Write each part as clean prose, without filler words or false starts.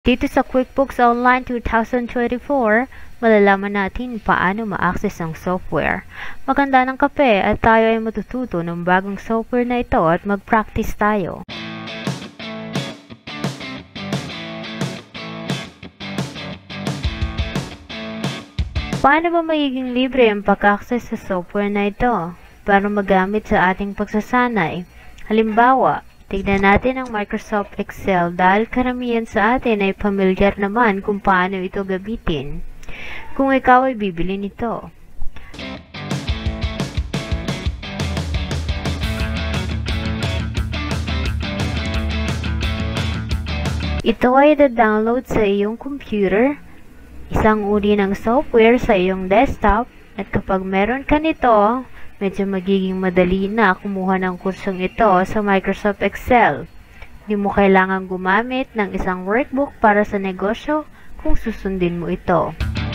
Dito sa QuickBooks Online 2024, malalaman natin paano ma-access ang software. Maganda ng kape at tayo ay matututo ng bagong software na ito at mag-practice tayo. Paano ba magiging libre ang pag-access sa software na ito para magamit sa ating pagsasanay? Halimbawa, tignan natin ang Microsoft Excel dahil karamihan sa atin ay pamilyar naman kung paano ito gamitin. Kung ikaw ay bibili nito. Ito ay i-download sa iyong computer, isang uri ng software sa iyong desktop, at kapag meron ka nito, medyo magiging madali na kumuha ng kursong ito sa Microsoft Excel. Hindi mo kailangang gumamit ng isang workbook para sa negosyo kung susundin mo ito.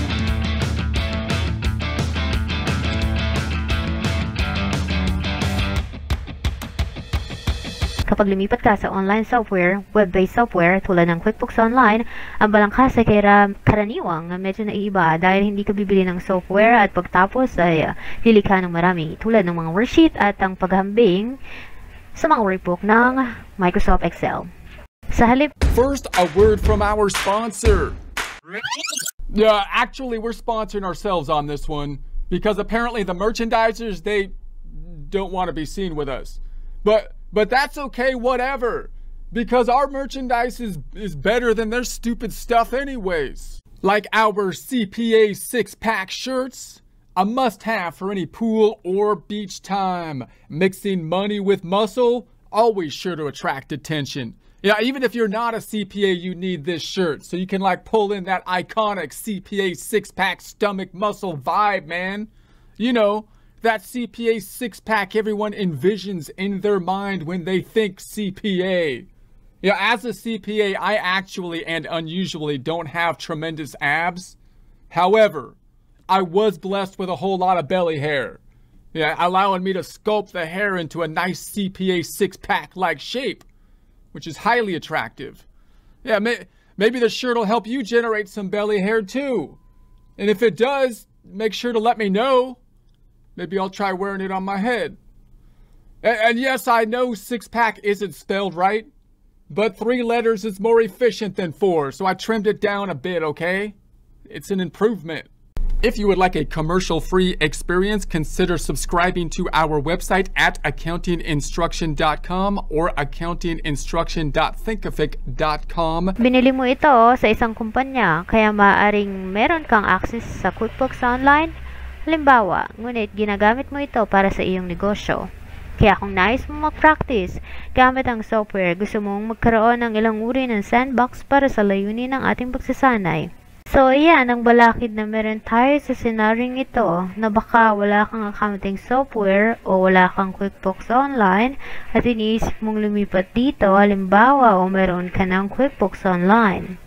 Kapag lumipat ka sa online software, web-based software tulad ng QuickBooks Online, ang balangkas ay karaniwang medyo naiiba dahil hindi ka bibili ng software at pagtapos ay lilikha ng marami tulad ng mga worksheet at ang paghambing sa mga workbook ng Microsoft Excel. Sa halip, first, a word from our sponsor. Yeah, actually, we're sponsoring ourselves on this one because apparently the merchandisers, they don't want to be seen with us. But that's okay, whatever, because our merchandise is better than their stupid stuff anyways. Like our CPA 6-pack shirts, a must-have for any pool or beach time. Mixing money with muscle, always sure to attract attention. Yeah, even if you're not a CPA, you need this shirt so you can like pull in that iconic CPA 6-pack stomach muscle vibe, man. You know, that CPA 6-pack everyone envisions in their mind when they think CPA. Yeah, as a CPA, I actually and unusually don't have tremendous abs. However, I was blessed with a whole lot of belly hair. Yeah, allowing me to sculpt the hair into a nice CPA 6-pack like shape, which is highly attractive. Yeah, maybe the shirt will help you generate some belly hair too. And if it does, make sure to let me know. Maybe I'll try wearing it on my head. And yes, I know 6-pack isn't spelled right, but 3 letters is more efficient than 4, so I trimmed it down a bit, okay? It's an improvement. If you would like a commercial-free experience, consider subscribing to our website at accountinginstruction.com or accountinginstruction.thinkific.com. Binili mo ito sa isang kumpanya, kaya maaaring meron kang access sa QuickBooks Online. Halimbawa, ngunit ginagamit mo ito para sa iyong negosyo. Kaya kung nais mo mag-practice gamit ang software, gusto mong magkaroon ng ilang uri ng sandbox para sa layunin ng ating pagsasanay. So, ayan ang balakid na meron tayo sa senaryong ito na baka wala kang accounting software o wala kang QuickBooks Online at iniisip mong lumipat dito, halimbawa o meron ka ng QuickBooks Online.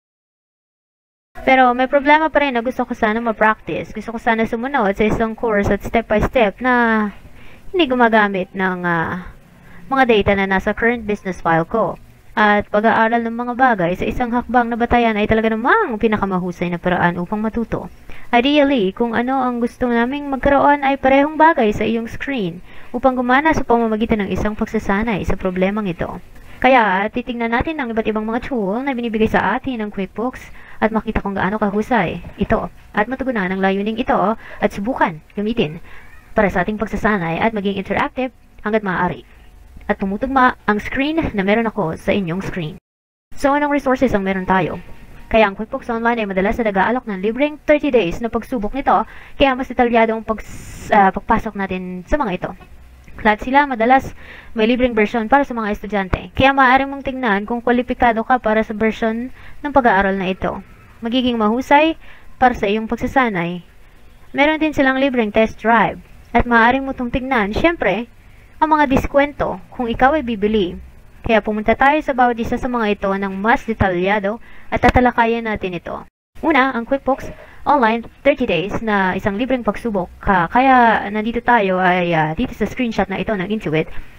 Pero may problema pa rin na gusto ko sana ma-practice. Gusto ko sana sumunod sa isang course at step-by-step na hindi gumagamit ng mga data na nasa current business file ko. At pag-aaral ng mga bagay sa isang hakbang na batayan ay talaga namang pinakamahusay na paraan upang matuto. Ideally, kung ano ang gusto naming magkaroon ay parehong bagay sa iyong screen upang gumana sa pamamagitan ng isang pagsasanay sa problemang ito. Kaya, titingnan natin ang iba't ibang mga tool na binibigay sa atin ng QuickBooks at makita kung gaano kahusay ito at matugunan ang layuning ito at subukan gamitin para sa ating pagsasanay at maging interactive hanggat maaari. At tumutugma ang screen na meron ako sa inyong screen. So, anong resources ang meron tayo? Kaya ang QuickBooks Online ay madalas na nag-aalok ng libreng 30 days na pagsubok nito, kaya mas detalyado ang pagpasok natin sa mga ito. Lahat sila madalas may libreng version para sa mga estudyante. Kaya maaari mong tingnan kung kwalipikado ka para sa version ng pag-aaral na ito. Magiging mahusay para sa iyong pagsasanay. Meron din silang libreng test drive. At maaari mo itong tingnan, syempre, ang mga diskwento kung ikaw ay bibili. Kaya pumunta tayo sa bawat isa sa mga ito ng mas detalyado at tatalakayan natin ito. Una, ang QuickBooks Online 30 days na isang libreng pagsubok. Kaya nandito tayo ay dito sa screenshot na ito ng Intuit.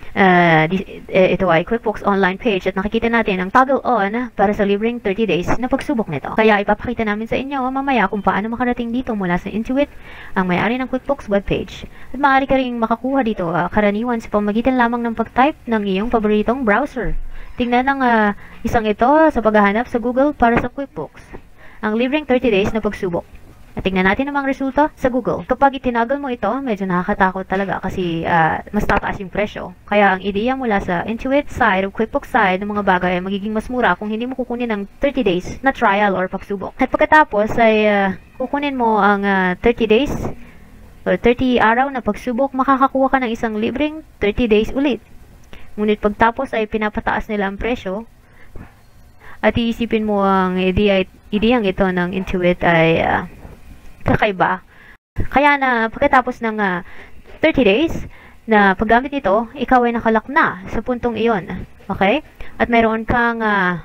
ito ay QuickBooks online page at nakikita natin ang toggle on para sa libreng 30 days na pagsubok nito. Kaya ipapakita namin sa inyo mamaya kung paano makarating dito mula sa Intuit, ang may-ari ng QuickBooks webpage. At maaari ka rin makakuha dito karaniwan sa pamamagitan lamang ng pag-type ng iyong paboritong browser. Tingnan ang isang ito sa paghahanap sa Google para sa QuickBooks. Ang libreng 30 days na pagsubok. At tingnan natin ang mga resulta sa Google. Kapag itinagal mo ito, medyo nakakatakot talaga kasi mas tataas yung presyo. Kaya ang ideya mula sa Intuit side o QuickBooks side ng mga bagay ay magiging mas mura kung hindi mo kukunin ang 30 days na trial or pagsubok. At pagkatapos ay kukunin mo ang 30 days or 30 araw na pagsubok, makakakuha ka ng isang libreng 30 days ulit. Ngunit pagtapos ay pinapataas nila ang presyo at iisipin mo ang ideyang ito ng Intuit ay kakaiba. Kaya na pagkatapos ng 30 days na paggamit nito, ikaw ay nakalak na sa puntong iyon. Okay? At mayroon kang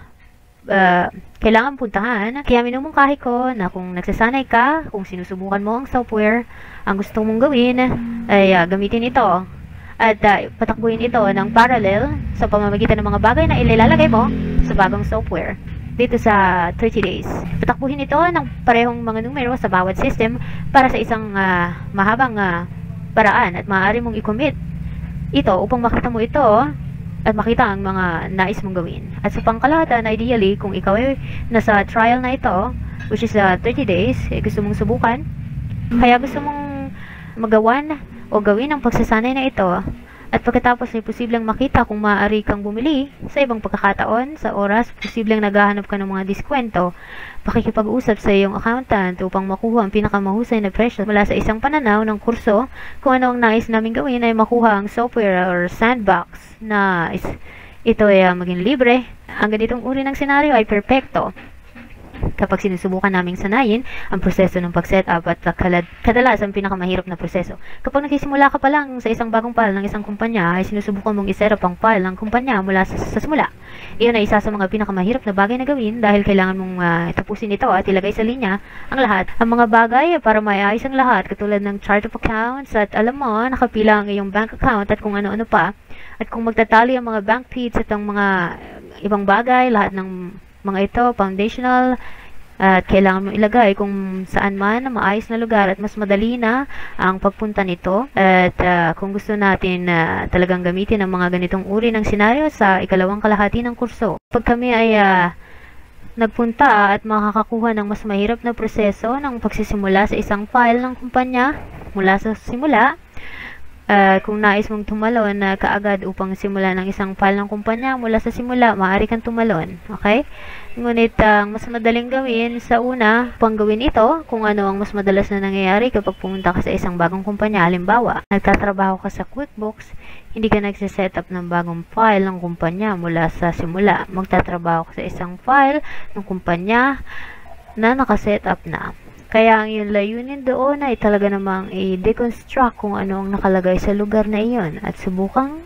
kailangan puntahan. Kaya minumungkahi ko na kung nagsasanay ka, kung sinusubukan mo ang software, ang gusto mong gawin ay gamitin ito. At patakbuhin ito ng parallel sa pamamagitan ng mga bagay na ilalagay mo sa bagong software. Dito sa 30 days. Patakbuhin ito ng parehong mga numero sa bawat system para sa isang mahabang paraan at maaari mong i-commit ito upang makita mo ito at makita ang mga nais mong gawin. At sa pangkalahatan, ideally, kung ikaw ay nasa trial na ito, which is 30 days, gusto mong subukan, kaya gusto mong magawan o gawin ang pagsasanay na ito, at pagkatapos ay posibleng makita kung maaari kang bumili sa ibang pagkakataon, sa oras, posibleng naghahanap ka ng mga diskwento, pakikipag-usap sa iyong accountant upang makuha ang pinakamahusay na presyo mula sa isang pananaw ng kurso. Kung ano ang nais namin gawin ay makuha ang software or sandbox na ito ay maging libre. Ang ganitong uri ng senaryo ay perpekto kapag sinusubukan naming sanayin ang proseso ng pag-setup at kadalasan pinakamahirap na proseso. Kapag nagsisimula ka pa lang sa isang bagong file ng isang kumpanya, ay sinusubukan mong i-setup ang file ng kumpanya mula sa simula. Iyon ay isa sa mga pinakamahirap na bagay na gawin dahil kailangan mong tapusin ito at ilagay sa linya ang lahat. Ang mga bagay para maiayos ang lahat, katulad ng chart of accounts at alam mo, nakapila ang iyong bank account at kung ano-ano pa. At kung magtatali ang mga bank feeds at ang mga ibang bagay, lahat ng mga ito, foundational, at kailangan mo ilagay kung saan man na maayos na lugar at mas madali na ang pagpunta nito. At kung gusto natin talagang gamitin ang mga ganitong uri ng senaryo sa ikalawang kalahati ng kurso, pag kami ay nagpunta at makakakuha ng mas mahirap na proseso ng pagsisimula sa isang file ng kumpanya mula sa simula, kung nais mong tumalon na kaagad upang simula ng isang file ng kumpanya mula sa simula, maaari kang tumalon. Okay? Ngunit ang mas madaling gawin sa una, upang gawin ito, kung ano ang mas madalas na nangyayari kapag pumunta ka sa isang bagong kumpanya. Halimbawa, nagtatrabaho ka sa QuickBooks, hindi ka nagsisetup ng bagong file ng kumpanya mula sa simula. Magtatrabaho ka sa isang file ng kumpanya na nakasetup na. Kaya ang iyong layunin doon ay talaga namang i-deconstruct kung ano ang nakalagay sa lugar na iyon at subukang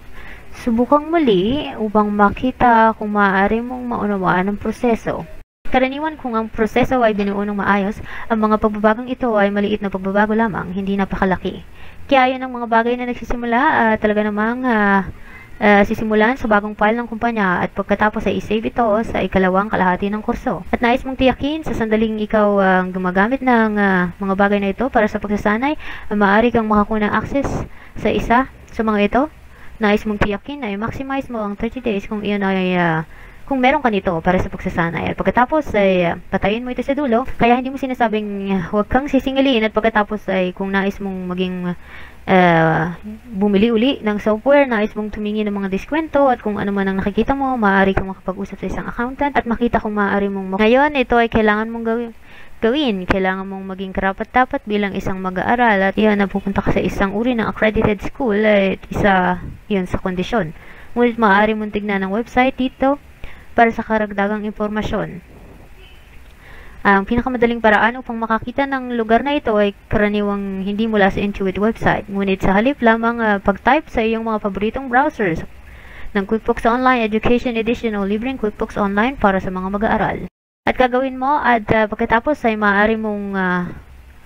muli upang makita kung maaari mong maunawaan ang proseso. Karaniwan kung ang proseso ay binuo ng maayos, ang mga pagbabagong ito ay maliit na pagbabago lamang, hindi napakalaki. Kaya yun ang mga bagay na nagsisimula talaga namang sisimulan sa bagong file ng kumpanya at pagkatapos ay isave ito sa ikalawang kalahati ng kurso. At nais mong tiyakin sa sandaling ikaw ang gumagamit ng mga bagay na ito para sa pagsasanay, maaari kang makakuha ng access sa isa sa mga ito. Nais mong tiyakin na i-maximize mo ang 30 days kung iyon ay kung meron ka nito para sa pagsasanay. At pagkatapos ay patayin mo ito sa dulo. Kaya hindi mo sinasabing huwag kang sisingilin at pagkatapos ay kung nais mong maging bumili uli ng software, nais mong tumingin ng mga diskwento at kung ano man ang nakikita mo, maaari kang makapag-usap sa isang accountant at makita kung maaari mong ngayon, ito ay kailangan mong gawin. Kailangan mong maging karapat-dapat bilang isang mag-aaral at iyon na pupunta ka sa isang uri ng accredited school at isa yun sa kondisyon. Ngunit maaari mong tignan ang website dito para sa karagdagang impormasyon. Ang pinakamadaling paraan upang makakita ng lugar na ito ay karaniwang hindi mula sa Intuit website, ngunit sa halip lamang pag-type sa iyong mga paboritong browsers ng QuickBooks Online Education Edition o libreng QuickBooks Online para sa mga mag-aaral. At gagawin mo at pagkatapos ay maaari mong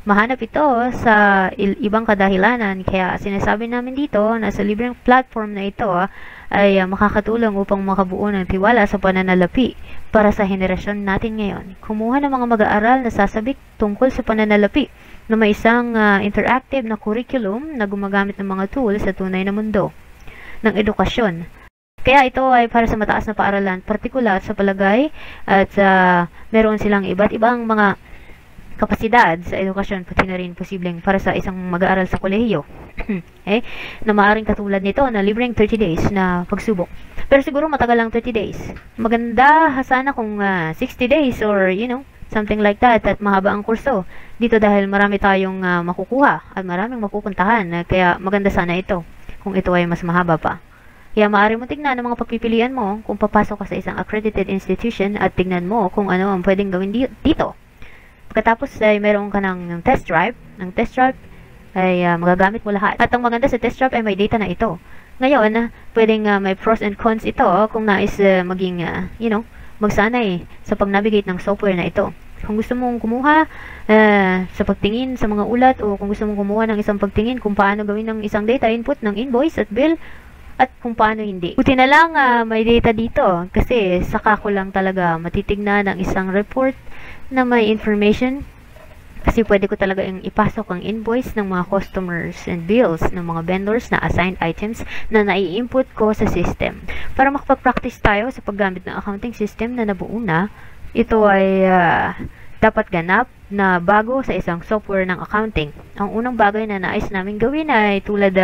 mahanap ito sa ibang kadahilanan. Kaya sinasabi namin dito na sa libreng platform na ito ay makakatulong upang makabuo ng tiwala sa pananalapi para sa henerasyon natin ngayon. Kumuha ng mga mag-aaral na sasabik tungkol sa pananalapi na may isang interactive na curriculum na gumagamit ng mga tools sa tunay na mundo ng edukasyon. Kaya ito ay para sa mataas na paaralan, partikular sa palagay at meron silang iba't ibang mga kapasidad sa edukasyon, pati na rin posibleng para sa isang mag-aaral sa kolehiyo. Okay? Na maaaring katulad nito na libreng 30 days na pagsubok. Pero siguro matagal lang 30 days. Maganda sana kung 60 days or something like that at mahaba ang kurso. Dito dahil marami tayong makukuha at maraming mapupuntahan. Kaya maganda sana ito kung ito ay mas mahaba pa. Kaya maaari mo tignan ang mga pagpipilian mo kung papasok ka sa isang accredited institution at tignan mo kung ano ang pwedeng gawin dito. Pagkatapos ay meron ka ng test drive. Ang test drive ay magagamit mo lahat. At ang maganda sa test drive ay may data na ito. Ngayon, pwedeng may pros and cons ito kung nais maging, magsanay sa pag-navigate ng software na ito. Kung gusto mong kumuha sa pagtingin sa mga ulat o kung gusto mong kumuha ng isang pagtingin kung paano gawin ng isang data input ng invoice at bill, at kung paano hindi. Buti na lang may data dito kasi saka ko lang talaga matitignan ang isang report na may information kasi pwede ko talaga yung ipasok ang invoice ng mga customers and bills ng mga vendors na assigned items na nai-input ko sa system. Para makapag-practice tayo sa paggamit ng accounting system na nabuo na, ito ay dapat ganap na bago sa isang software ng accounting. Ang unang bagay na nais namin gawin ay tulad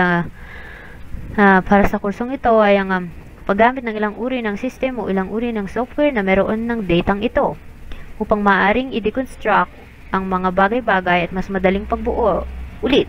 para sa kursong ito ay ang paggamit ng ilang uri ng system o ilang uri ng software na meron ng datang ito upang maaring i-deconstruct ang mga bagay-bagay at mas madaling pagbuo ulit.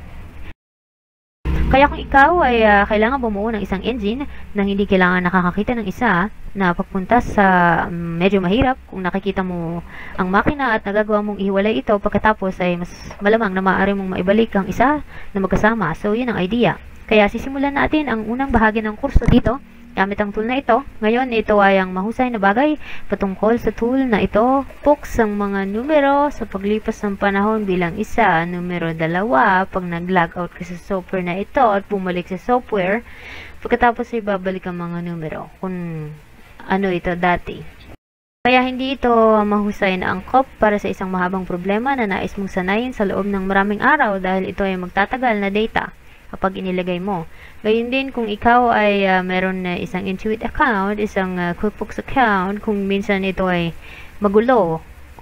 Kaya kung ikaw ay kailangan bumuo ng isang engine na hindi kailangan nakakakita ng isa na pagpunta sa medyo mahirap kung nakikita mo ang makina at nagagawa mong ihiwalay ito pagkatapos ay mas malamang na maaari mong maibalik ang isa na magkasama. So yun ang idea. Kaya sisimulan natin ang unang bahagi ng kurso dito gamit ang tool na ito. Ngayon, ito ay ang mahusay na bagay patungkol sa tool na ito. Focus ang mga numero sa paglipas ng panahon bilang isa, numero 2 pag nag-log out ka sa software na ito at bumalik sa software. Pagkatapos ay babalik ang mga numero kung ano ito dati. Kaya hindi ito mahusay na angkop para sa isang mahabang problema na nais mong sanayin sa loob ng maraming araw dahil ito ay magtatagal na data kapag inilagay mo. Gayun din kung ikaw ay meron na isang Intuit account, isang QuickBooks account, kung minsan ito ay magulo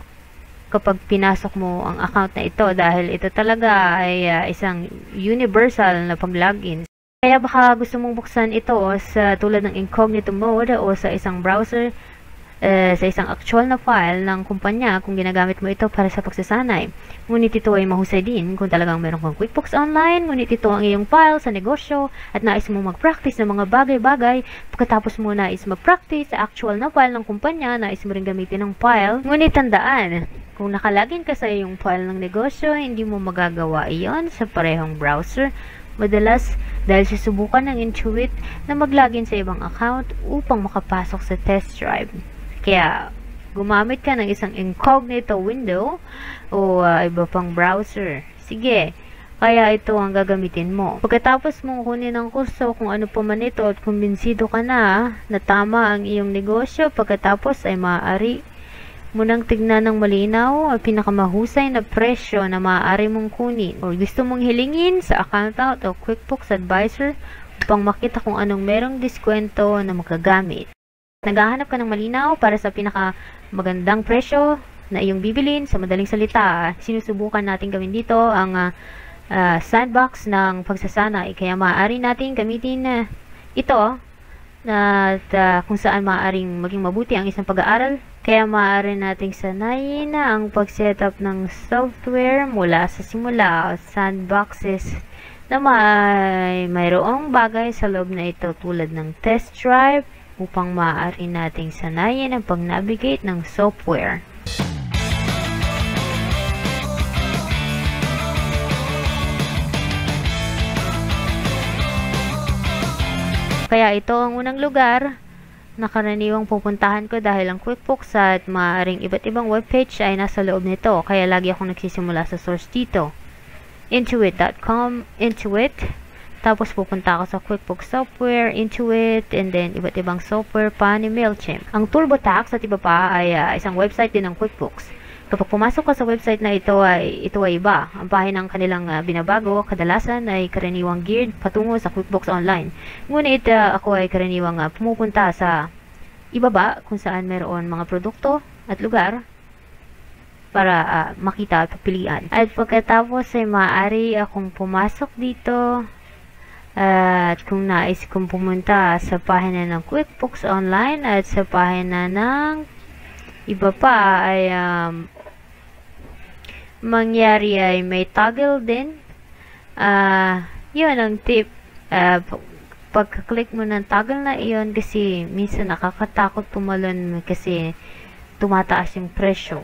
kapag pinasok mo ang account na ito dahil ito talaga ay isang universal na pag-login. Kaya baka gusto mong buksan ito sa tulad ng incognito mode o sa isang browser sa isang actual na file ng kumpanya kung ginagamit mo ito para sa pagsasanay. Ngunit ito ay mahusay din kung talagang meron kang QuickBooks Online, ngunit ito ang iyong file sa negosyo at nais mo mag-practice ng mga bagay-bagay. Pagkatapos mo nais mag-practice sa actual na file ng kumpanya, nais mo rin gamitin ng file. Ngunit tandaan, kung nakalagin ka sa iyong file ng negosyo, hindi mo magagawa iyon sa parehong browser. Madalas, dahil susubukan ng Intuit na mag-login sa ibang account upang makapasok sa test drive. Kaya, gumamit ka ng isang incognito window o iba pang browser. Sige, kaya ito ang gagamitin mo. Pagkatapos mong kunin ang kurso kung ano pa man ito at kumbinsido ka na tama ang iyong negosyo, pagkatapos ay maaari mo nang tignan ng malinaw ang pinakamahusay na presyo na maaari mong kunin o gusto mong hilingin sa accountant o QuickBooks advisor upang makita kung anong merong diskwento na magagamit. Naghahanap ka ng malinaw para sa pinakamagandang presyo na iyong bibilin. Sa madaling salita, sinusubukan natin gawin dito ang sandbox ng pagsasanay. Kaya maaari natin gamitin ito at kung saan maaaring maging mabuti ang isang pag-aaral. Kaya maaari nating sanayin ang pag-setup ng software mula sa simula o sandboxes na mayroong bagay sa loob na ito tulad ng test drive upang maaari nating sanayin ang pag-navigate ng software. Kaya ito ang unang lugar na karaniwang pupuntahan ko dahil ang QuickBooks at maaaring iba't ibang webpage ay nasa loob nito. Kaya lagi akong nagsisimula sa source dito. Intuit.com, Intuit. Tapos pupunta ako sa QuickBooks software, Intuit, and then iba't ibang software pa ni MailChimp. Ang TurboTax at iba pa ay isang website din ng QuickBooks. Kapag pumasok ka sa website na ito ay iba. Ang pahinang kanilang binabago, kadalasan ay karaniwang geared patungo sa QuickBooks Online. Ngunit ako ay karaniwang pumupunta sa ibaba kung saan meron mga produkto at lugar para makita at papilian. At pagkatapos ay maaari akong pumasok dito at kung nais kong pumunta sa pahina ng QuickBooks Online at sa pahina ng iba pa ay mangyari ay may toggle din. Yun ang tip. Pagka-click mo ng toggle na iyon kasi minsan nakakatakot tumalon kasi tumataas yung presyo.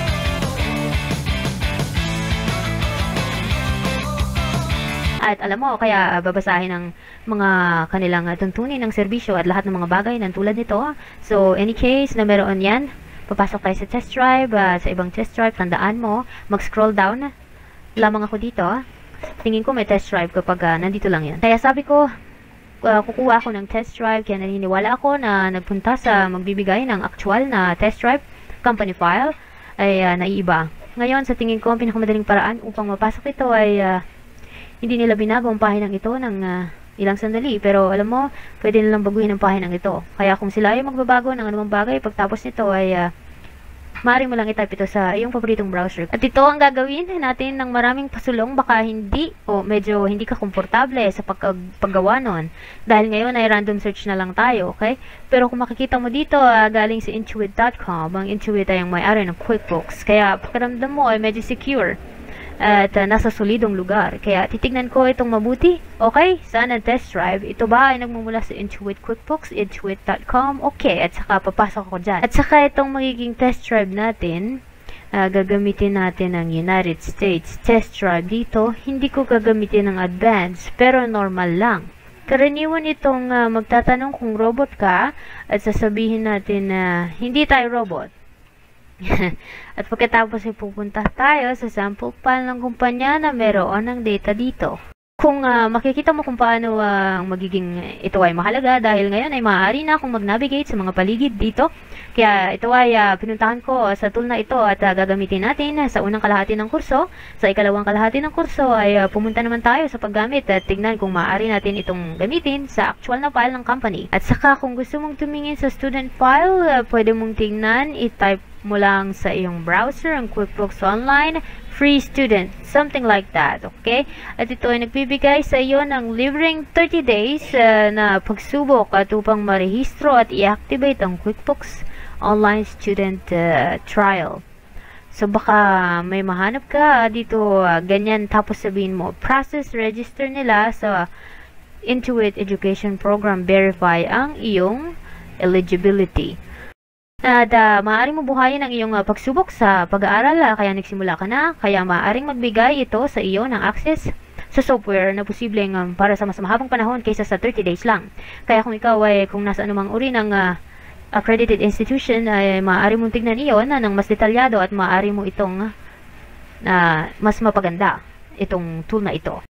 At alam mo, kaya babasahin ng mga kanilang tuntunin ng serbisyo at lahat ng mga bagay ng tulad nito. So, any case na meron yan, papasok tayo sa test drive. Sa ibang test drive, tandaan mo, mag-scroll down lamang ako dito. Tingin ko may test drive kapag nandito lang yan. Kaya sabi ko, kukuha ako ng test drive. Kaya naniniwala ako na nagpunta sa magbibigay ng actual na test drive company file ay naiiba. Ngayon, sa tingin ko, ang pinakamadaling paraan upang mapasok ito ay hindi nila binago ang pahinang ito ng ilang sandali. Pero alam mo, pwede nilang baguhin ang pahinang ito. Kaya kung sila ay magbabago ng anumang bagay, pagtapos nito ay maaari mo lang i-type ito sa iyong paboritong browser. At ito ang gagawin natin ng maraming pasulong. Baka hindi o medyo hindi ka komportable sa paggawa nun. Dahil ngayon ay random search na lang tayo, okay? Pero kung makikita mo dito, galing sa Intuit.com, ang Intuit ay ang may-ari ng QuickBooks. Kaya pakiramdam mo ay medyo secure at nasa solidong lugar. Kaya titignan ko itong mabuti. Okay, saan ang test drive? Ito ba ay nagmumula sa Intuit QuickBooks, Intuit.com? Okay, at saka papasok ako dyan. At saka itong magiging test drive natin, gagamitin natin ang United States test drive dito. Hindi ko gagamitin ng advanced, pero normal lang. Karaniwan itong magtatanong kung robot ka at sasabihin natin na hindi tayo robot. At pagkatapos ay pupunta tayo sa sample file ng kumpanya na meron ng data dito. Kung makikita mo kung paano magiging ito ay mahalaga dahil ngayon ay maaari na akong mag-navigate sa mga paligid dito. Kaya ito ay pinuntahan ko sa tool na ito at gagamitin natin sa unang kalahati ng kurso. Sa ikalawang kalahati ng kurso ay pumunta naman tayo sa paggamit at tignan kung maaari natin itong gamitin sa actual na file ng company. At saka kung gusto mong tumingin sa student file, pwede mong tingnan, i-type mo lang sa iyong browser ang QuickBooks Online Free Student, something like that, okay? At ito ay nagbibigay sa iyo ng libreng 30 days na pagsubok at upang marehistro at i-activate ang QuickBooks Online Student Trial. So baka may mahanap ka dito ganyan tapos sabihin mo process register nila sa Intuit Education Program, verify ang iyong eligibility. At maaaring mo buhayin ang iyong pagsubok sa pag-aaral kaya nagsimula ka na, kaya maaaring magbigay ito sa iyo ng access sa software na posibleng para sa mas mahabang panahon kaysa sa 30 days lang. Kaya kung ikaw ay kung nasa anumang uri ng accredited institution ay maaari mong tignan iyon ng mas detalyado at maaari mo itong mas mapaganda itong tool na ito.